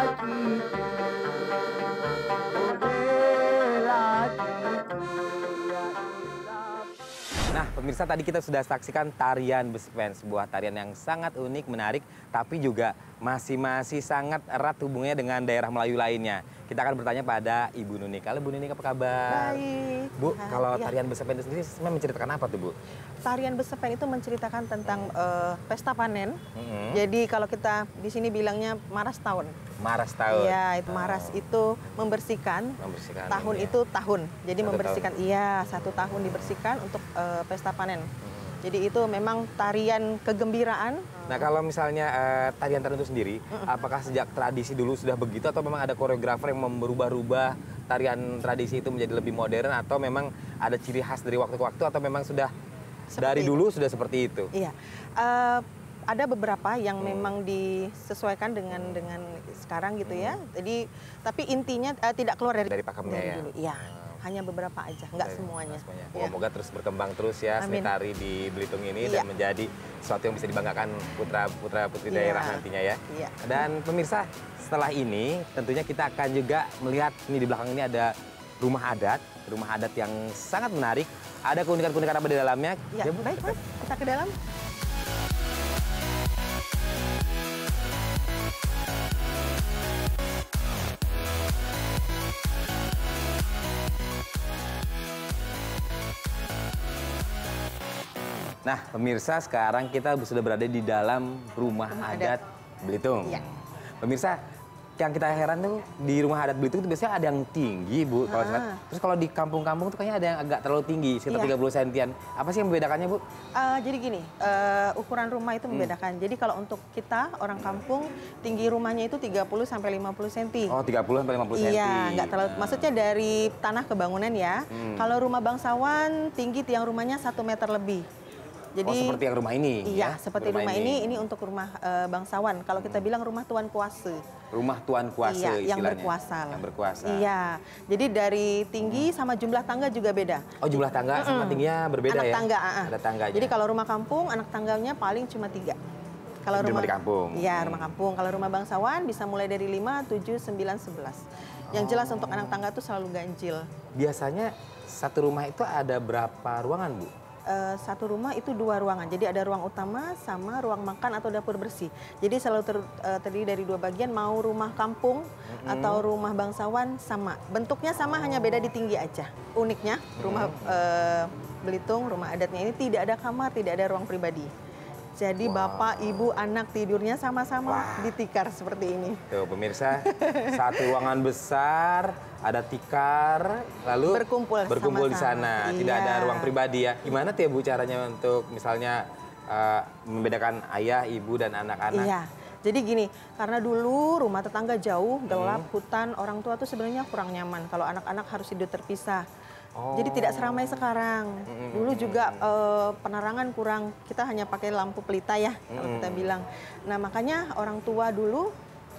Nah, pemirsa, tadi kita sudah saksikan tarian Besepen, sebuah tarian yang sangat unik, menarik, tapi juga masih sangat erat hubungannya dengan daerah Melayu lainnya. Kita akan bertanya pada Ibu Nunik. Halo Bu Nunik, apa kabar? Baik. Bu, kalau tarian Besepen itu sendiri sebenarnya menceritakan apa tuh, Bu? Tarian Besepen itu menceritakan tentang pesta panen. Jadi kalau kita di sini bilangnya maras tahun. Maras tahun. Iya, itu maras itu membersihkan. Tahun ya. itu tahun. Jadi Satu membersihkan. tahun. Iya, 1 tahun dibersihkan untuk pesta panen. Jadi itu memang tarian kegembiraan. Nah, kalau misalnya tarian-tarian itu sendiri, apakah sejak tradisi dulu sudah begitu atau memang ada koreografer yang merubah-rubah tarian tradisi itu menjadi lebih modern, atau memang ada ciri khas dari waktu ke waktu, atau memang sudah dari dulu sudah seperti itu? Iya. Ada beberapa yang memang disesuaikan dengan sekarang gitu ya. Jadi tapi intinya tidak keluar dari pakemnya ya. dulu. Iya. Hanya beberapa aja, nggak semuanya. Ya. Moga terus berkembang terus ya seni tari di Belitung ini dan menjadi sesuatu yang bisa dibanggakan putra-putri daerah nantinya ya. Dan pemirsa, setelah ini tentunya kita akan juga melihat ini di belakang ini ada rumah adat yang sangat menarik. Ada keunikan-keunikan apa di dalamnya? Ya, baik Mas, kita ke dalam. Nah, pemirsa, sekarang kita sudah berada di dalam rumah adat Belitung. Ya. Pemirsa, yang kita heran tuh di rumah adat Belitung itu biasanya ada yang tinggi, Bu. Terus kalau di kampung-kampung tuh kayaknya ada yang agak terlalu tinggi, sekitar 30 sentian. Apa sih yang membedakannya, Bu? Jadi gini, ukuran rumah itu membedakan. Jadi kalau untuk kita, orang kampung, tinggi rumahnya itu 30 sampai 50 cm. Oh, 30 sampai 50 cm. Iya, nggak terlalu. Maksudnya dari tanah ke bangunan ya. Kalau rumah bangsawan, tinggi tiang rumahnya 1 meter lebih. Jadi, seperti yang rumah ini? Iya, seperti rumah ini untuk rumah bangsawan. Kalau kita bilang rumah tuan kuasa. Rumah tuan kuasa, iya, yang berkuasa. Yang berkuasa. Iya, jadi dari tinggi sama jumlah tangga juga beda. Oh, jumlah tangga sama tingginya berbeda anak ya? Tangga, Ada tangganya. Jadi kalau rumah kampung, anak tangganya paling cuma 3. Kalau rumah di kampung? Iya, rumah kampung. Kalau rumah bangsawan bisa mulai dari 5, 7, 9, 11. Yang jelas untuk anak tangga itu selalu ganjil. Biasanya satu rumah itu ada berapa ruangan, Bu? Satu rumah itu 2 ruangan. Jadi ada ruang utama sama ruang makan atau dapur bersih. Jadi selalu terdiri dari 2 bagian, mau rumah kampung atau rumah bangsawan sama. Bentuknya sama, hanya beda di tinggi aja. Uniknya rumah Belitung, rumah adatnya ini tidak ada kamar, tidak ada ruang pribadi. Jadi bapak, ibu, anak tidurnya sama-sama di tikar seperti ini. Tuh pemirsa, satu ruangan besar, ada tikar, lalu berkumpul di sana. Iya. Tidak ada ruang pribadi ya. Gimana tuh ya Bu caranya untuk misalnya membedakan ayah, ibu, dan anak-anak? Iya. Jadi gini, karena dulu rumah tetangga jauh, gelap, hutan, orang tua tuh sebenarnya kurang nyaman. Kalau anak-anak harus hidup terpisah. Jadi tidak seramai sekarang. Dulu juga penerangan kurang, kita hanya pakai lampu pelita ya, kalau kita bilang. Nah makanya orang tua dulu,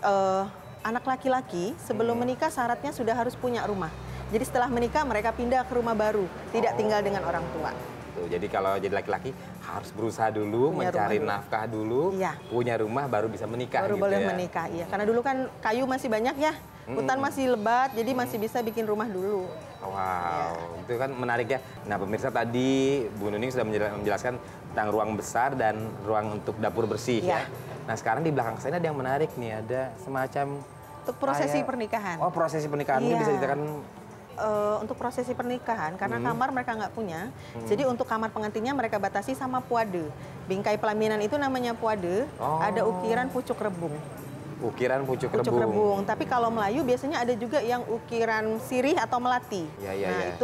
anak laki-laki sebelum menikah syaratnya sudah harus punya rumah. Jadi setelah menikah mereka pindah ke rumah baru, tidak tinggal dengan orang tua. Tuh, jadi kalau jadi laki-laki harus berusaha dulu, mencari nafkah dulu, punya rumah baru bisa menikah. Baru gitu boleh ya. menikah, iya. Karena dulu kan kayu masih banyak ya, hutan masih lebat, jadi masih bisa bikin rumah dulu. Wow, itu kan menarik ya. Nah pemirsa, tadi Bu Nuning sudah menjelaskan tentang ruang besar dan ruang untuk dapur bersih ya. Nah sekarang di belakang saya ada yang menarik nih, ada semacam untuk prosesi pernikahan. Oh, prosesi pernikahan ini bisa ceritakan? Untuk prosesi pernikahan, karena kamar mereka nggak punya, jadi untuk kamar pengantinnya mereka batasi sama puade. Bingkai pelaminan itu namanya puade, ada ukiran pucuk rebung. Ukiran pucuk rebung. Tapi kalau Melayu biasanya ada juga yang ukiran sirih atau melati. Itu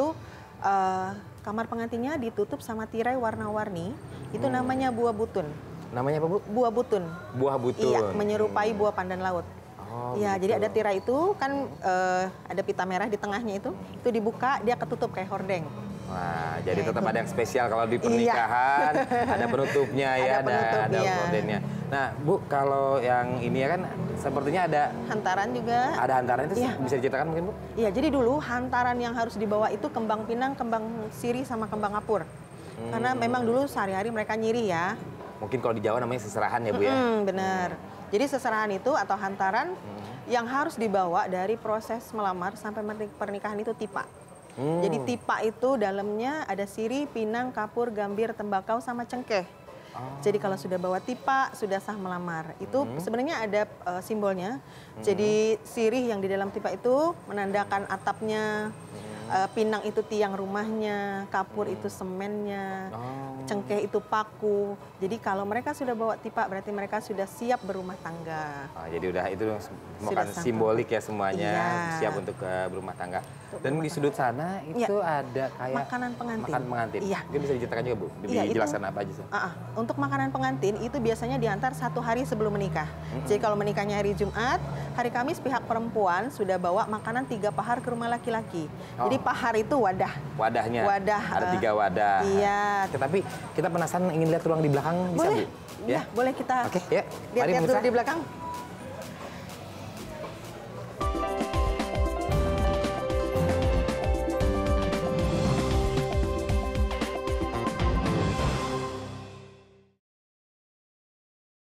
kamar pengantinnya ditutup sama tirai warna-warni. Itu namanya buah butun. Namanya apa, Bu? Buah butun. Buah butun. Iya, menyerupai buah pandan laut. Iya, jadi ada tirai itu kan ada pita merah di tengahnya itu dibuka, dia ketutup kayak hordeng. Wah, jadi tetap ada yang spesial kalau di pernikahan, ada penutupnya ya, ada hordennya. Nah, Bu, kalau yang ini ya kan sepertinya ada hantaran juga. Ada hantaran itu bisa diceritakan mungkin, Bu? Iya, jadi dulu hantaran yang harus dibawa itu kembang pinang, kembang sirih sama kembang apur. Karena memang dulu sehari-hari mereka nyirih ya. Mungkin kalau di Jawa namanya seserahan ya, Bu ya? Bener. Jadi seserahan itu atau hantaran yang harus dibawa dari proses melamar sampai pernikahan itu tipa. Jadi tipa itu dalamnya ada sirih, pinang, kapur, gambir, tembakau, sama cengkeh. Jadi kalau sudah bawa tipa, sudah sah melamar. Itu sebenarnya ada simbolnya. Jadi sirih yang di dalam tipa itu menandakan atapnya, pinang itu tiang rumahnya, kapur itu semennya, cengkeh itu paku. Jadi kalau mereka sudah bawa tipa, berarti mereka sudah siap berumah tangga. Jadi udah itu bukan simbolik ya semuanya, siap untuk berumah tangga. Dan di sudut sana itu ada kayak makanan pengantin. Makanan pengantin. Iya. Mungkin bisa diceritakan juga, Bu? Dijelaskan apa aja sih? Untuk makanan pengantin itu biasanya diantar 1 hari sebelum menikah. Jadi kalau menikahnya hari Jumat, hari Kamis pihak perempuan sudah bawa makanan 3 pahar ke rumah laki-laki. Jadi pahar itu wadah. Wadahnya? Wadah. Ada 3 wadah. Iya. Tetapi kita penasaran ingin lihat ruang di belakang, bisa, Bu? Boleh. Ya, boleh kita lihat dulu di belakang.